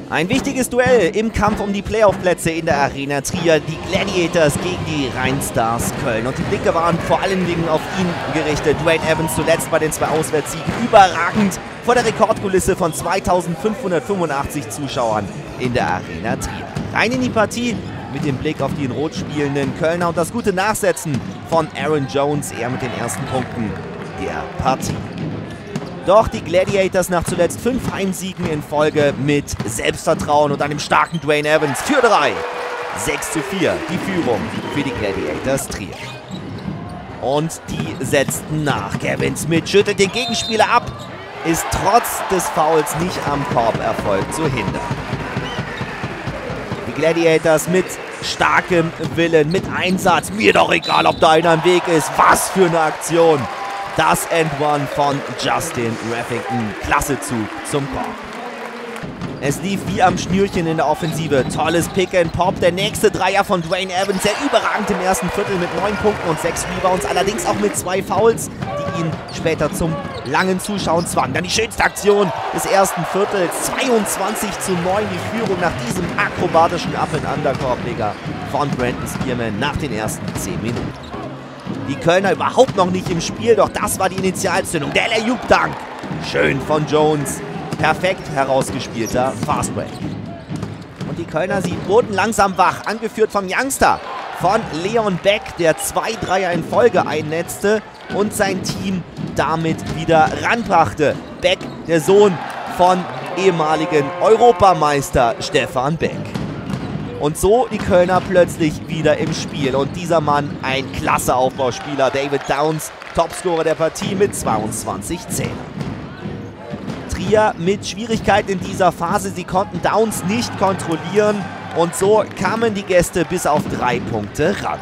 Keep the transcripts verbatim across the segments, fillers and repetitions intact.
Ein wichtiges Duell im Kampf um die Playoff-Plätze in der Arena Trier. Die Gladiators gegen die Rheinstars Köln. Und die Blicke waren vor allen Dingen auf ihn gerichtet. Dwayne Evans zuletzt bei den zwei Auswärtssiegen überragend vor der Rekordkulisse von zweitausendfünfhundertfünfundachtzig Zuschauern in der Arena Trier. Rein in die Partie mit dem Blick auf die in Rot spielenden Kölner und das gute Nachsetzen von Aaron Jones, er mit den ersten Punkten der Partie. Doch die Gladiators nach zuletzt fünf Heimsiegen in Folge mit Selbstvertrauen und einem starken Dwayne Evans für drei. sechs zu vier die Führung für die Gladiators Trier. Und die setzten nach. Kevin Smith schüttelt den Gegenspieler ab, ist trotz des Fouls nicht am Korberfolg zu hindern. Die Gladiators mit starkem Willen, mit Einsatz. Mir doch egal, ob da einer im Weg ist. Was für eine Aktion. Das End One von Justin Reffington. Klasse Zug zum Korb. Es lief wie am Schnürchen in der Offensive. Tolles Pick and Pop. Der nächste Dreier von Dwayne Evans. Sehr überragend im ersten Viertel mit neun Punkten und sechs Rebounds. Allerdings auch mit zwei Fouls, die ihn später zum langen Zuschauen zwangen. Dann die schönste Aktion des ersten Viertels. zweiundzwanzig zu neun die Führung nach diesem akrobatischen Up-and-Under-Korbleger von Brandon Spearman nach den ersten zehn Minuten. Die Kölner überhaupt noch nicht im Spiel, doch das war die Initialzündung. Der Alley-Oop-Dunk. Schön von Jones. Perfekt herausgespielter Fastbreak. Und die Kölner, sie wurden langsam wach, angeführt vom Youngster, von Leon Beck, der zwei Dreier in Folge einnetzte und sein Team damit wieder ranbrachte. Beck, der Sohn von ehemaligen Europameister Stefan Beck. Und so die Kölner plötzlich wieder im Spiel. Und dieser Mann, ein klasse Aufbauspieler, David Downs, Topscorer der Partie mit zweiundzwanzig Zählern. Trier mit Schwierigkeit in dieser Phase. Sie konnten Downs nicht kontrollieren. Und so kamen die Gäste bis auf drei Punkte ran.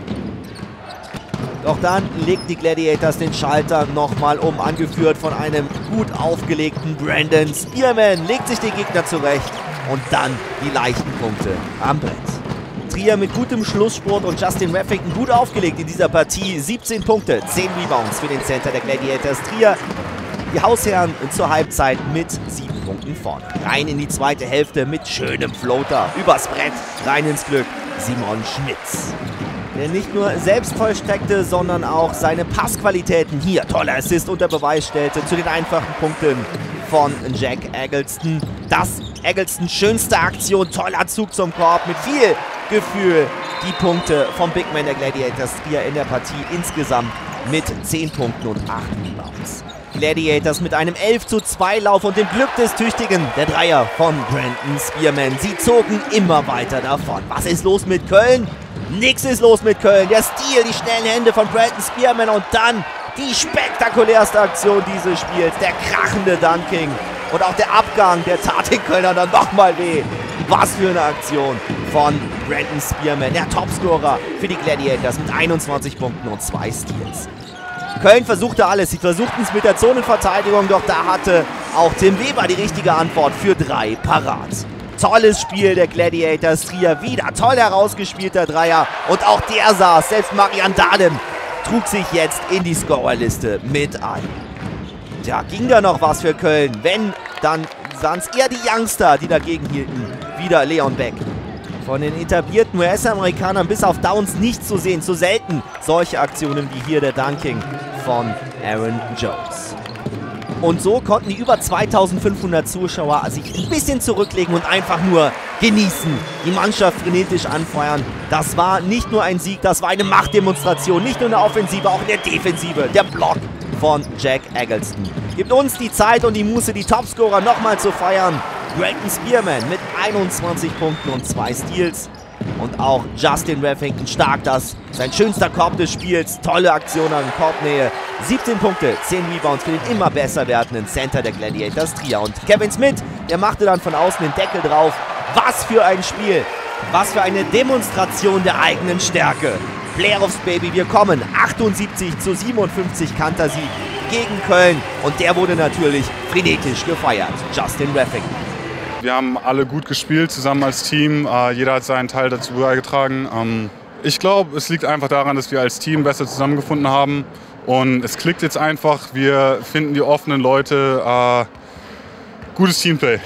Doch dann legt die Gladiators den Schalter nochmal um, angeführt von einem gut aufgelegten Brandon Spearman. Legt sich den Gegner zurecht. Und dann die leichten Punkte am Brett. Trier mit gutem Schlussspurt und Justin Reffington gut aufgelegt in dieser Partie. siebzehn Punkte, zehn Rebounds für den Center der Gladiators Trier. Die Hausherren zur Halbzeit mit sieben Punkten vorne. Rein in die zweite Hälfte mit schönem Floater. Übers Brett, rein ins Glück. Simon Schmitz. Der nicht nur selbst vollstreckte, sondern auch seine Passqualitäten hier, toller Assist unter Beweis stellte, zu den einfachen Punkten von Jack Eggleston. Das Egglestons schönste Aktion, toller Zug zum Korb mit viel Gefühl. Die Punkte vom Big Man der Gladiators Trier in der Partie insgesamt mit zehn Punkten und acht Rebounds. Gladiators mit einem elf zu zwei Lauf und dem Glück des Tüchtigen, der Dreier von Brandon Spearman. Sie zogen immer weiter davon. Was ist los mit Köln? Nix ist los mit Köln. Der Stil, die schnellen Hände von Brandon Spearman und dann die spektakulärste Aktion dieses Spiels. Der krachende Dunking und auch der Abgang, der tat den Kölnern dann nochmal weh. Was für eine Aktion von Brandon Spearman, der Topscorer für die Gladiators mit einundzwanzig Punkten und zwei Steals. Köln versuchte alles. Sie versuchten es mit der Zonenverteidigung, doch da hatte auch Tim Weber die richtige Antwort für drei parat. Tolles Spiel der Gladiators Trier. Wieder toll herausgespielter Dreier. Und auch der saß. Selbst Marian Dahlem trug sich jetzt in die Scorerliste mit ein. Tja, ging da noch was für Köln? Wenn, dann sahen es eher die Youngster, die dagegen hielten. Wieder Leon Beck. Von den etablierten U S-Amerikanern bis auf Downs nicht zu sehen. Zu selten solche Aktionen wie hier der Dunking von Aaron Jones. Und so konnten die über zweitausendfünfhundert Zuschauer sich ein bisschen zurücklegen und einfach nur genießen. Die Mannschaft frenetisch anfeuern. Das war nicht nur ein Sieg, das war eine Machtdemonstration. Nicht nur in der Offensive, auch in der Defensive. Der Block von Jack Eggleston gibt uns die Zeit und die Muße, die Topscorer nochmal zu feiern. Brandon Spearman mit einundzwanzig Punkten und zwei Steals. Und auch Justin Reffington stark, das sein schönster Korb des Spiels. Tolle Aktion an Korbnähe. siebzehn Punkte, zehn Rebounds für den immer besser werdenden Center der Gladiators Trier. Und Kevin Smith, der machte dann von außen den Deckel drauf. Was für ein Spiel. Was für eine Demonstration der eigenen Stärke. Playoffs, Baby, wir kommen. achtundsiebzig zu siebenundfünfzig Kantersieg gegen Köln. Und der wurde natürlich frenetisch gefeiert. Justin Reffington. Wir haben alle gut gespielt, zusammen als Team. Äh, jeder hat seinen Teil dazu beigetragen. Ähm, ich glaube, es liegt einfach daran, dass wir als Team besser zusammengefunden haben. Und es klickt jetzt einfach. Wir finden die offenen Leute. Äh, gutes Teamplay.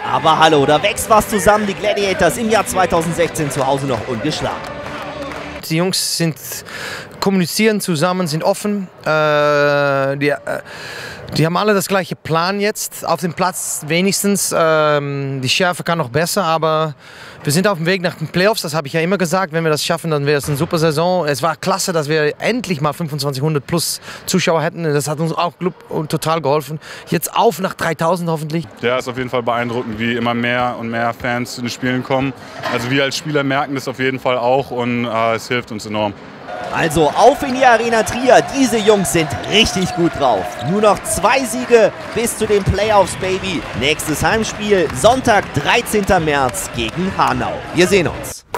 Aber hallo, da wächst was zusammen. Die Gladiators im Jahr zweitausendsechzehn zu Hause noch ungeschlagen. Die Jungs sind, kommunizieren zusammen, sind offen. Äh, die, äh, die haben alle das gleiche Plan jetzt. Auf dem Platz wenigstens. Ähm, die Schärfe kann noch besser, aber wir sind auf dem Weg nach den Playoffs. Das habe ich ja immer gesagt. Wenn wir das schaffen, dann wäre es eine super Saison. Es war klasse, dass wir endlich mal fünfundzwanzighundert plus Zuschauer hätten. Das hat uns auch total geholfen. Jetzt auf nach dreitausend hoffentlich. Ja, ist auf jeden Fall beeindruckend, wie immer mehr und mehr Fans zu den Spielen kommen. Also wir als Spieler merken das auf jeden Fall auch und äh, es hilft uns enorm. Also auf in die Arena Trier. Diese Jungs sind richtig gut drauf. Nur noch zwei Siege bis zu den Playoffs, Baby. Nächstes Heimspiel Sonntag, dreizehnten März gegen Hanau. Wir sehen uns.